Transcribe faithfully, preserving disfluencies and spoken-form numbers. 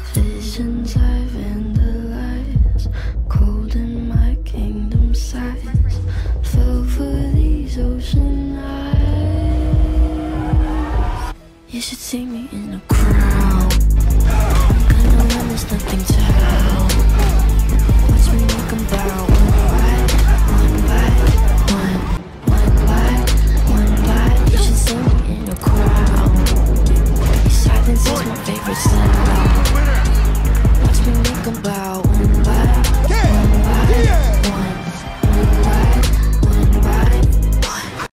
Visions I vandalize, cold in my kingdom size. Fell for these ocean eyes. You should see me in a crowd. I'm gonna win, there's nothing to help.